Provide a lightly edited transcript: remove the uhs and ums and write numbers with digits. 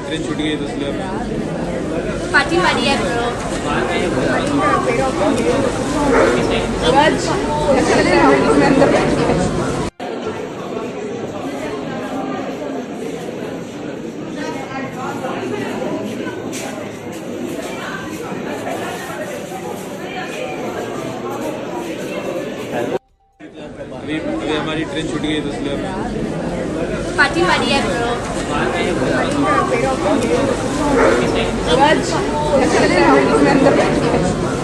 train छूट गई तो इसलिए पार्टी मारी है अभी हमारी ट्रेन छूट गई तो इसलिए पार्टी मारी है रज